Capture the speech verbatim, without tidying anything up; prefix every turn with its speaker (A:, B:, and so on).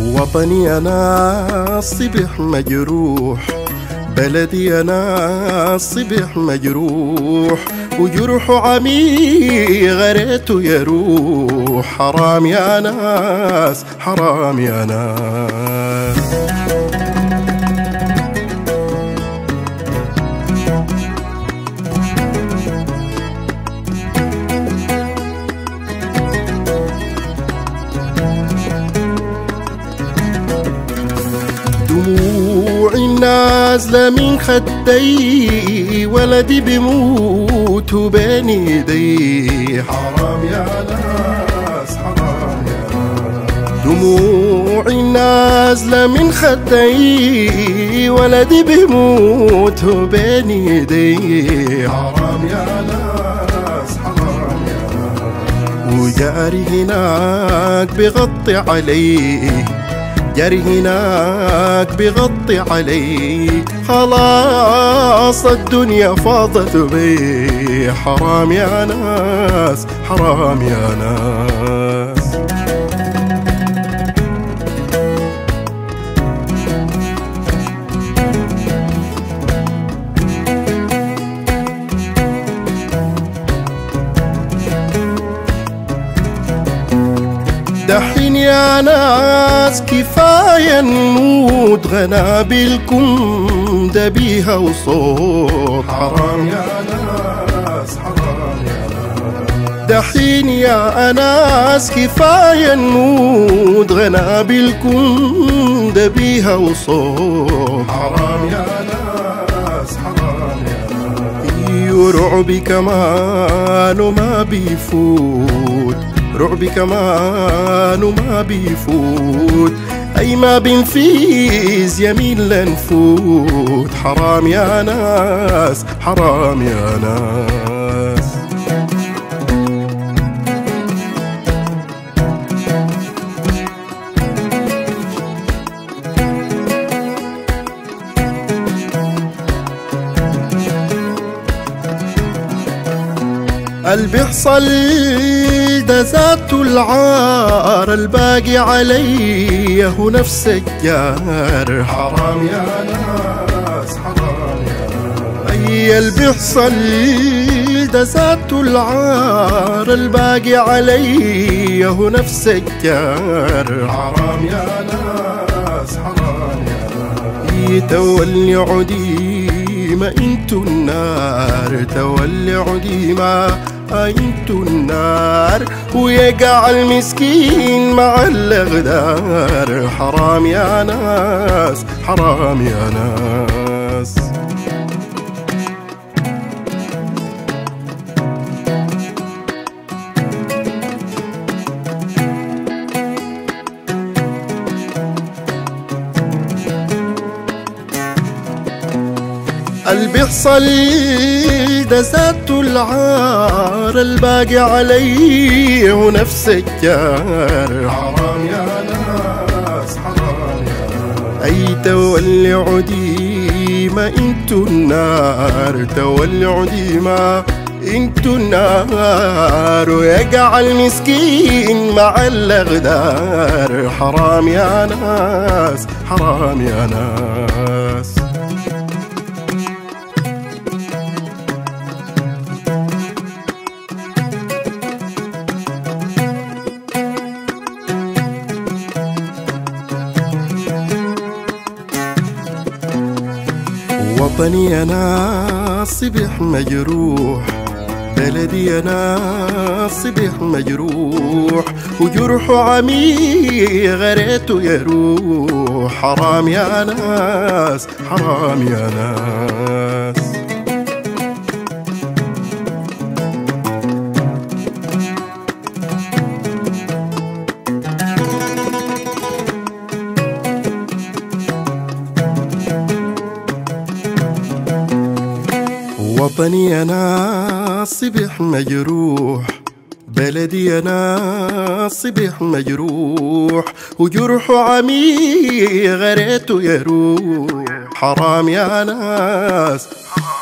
A: وطني أنا الصبح مجروح، بلدي أنا الصبح مجروح، وجرح عمي غريته يروح. حرام يا ناس، حرام يا ناس. دموعي نازلة من خدي، ولدي بيموت بين ايدي. حرام يا ناس، حرام يا ناس. دموعي نازلة من خدي، ولدي بيموت بين ايدي. حرام يا ناس، حرام يا ناس. وجاري هناك بغطي عليه، جاري هناك بغطي علي. خلاص الدنيا فاضت بي. حرام يا ناس، حرام يا ناس. دحين يا ناس كفاية نموت، غنابلكم ده بيها وصوت. حرام يا ناس، حرام يا ناس. دحين يا ناس كفاية نموت، غنابلكم ده بيها وصوت. حرام يا ناس، حرام يا ناس. ورعبي كمان وما بيفوت، رعبي كمان وما بيفوت. أي ما بنفيز يمين لنفوت. حرام يا ناس، حرام يا ناس. اللي بيحصل ده ذاته العار، الباقي علي هو نفس الجار. حرام يا ناس، حرام يا ناس. اي اللي بيحصل ده ذاته العار، الباقي علي هو نفس الجار. حرام يا ناس، حرام يا ناس. تولي عديمة انتو النار، تولي عديمة انتو النار، ويقع المسكين مع الاغدار. حرام يا ناس، حرام يا ناس. اللي بيحصل ده ذاته العار، الباقي علي هو نفس الجار. حرام يا ناس، حرام يا ناس. اي تولي عديمة انتو النار، تولي عديمة انتو النار، ويقع المسكين مع الاغدار. حرام يا ناس، حرام يا ناس. وطني أنا الصبح مجروح، بلدي أنا الصبح مجروح، وجرح عمي غريته يروح. حرام يا ناس، حرام يا ناس. وطني أنا الصبح مجروح، بلدي أنا الصبح مجروح، وجرح عمي غريته يروح. حرام يا ناس.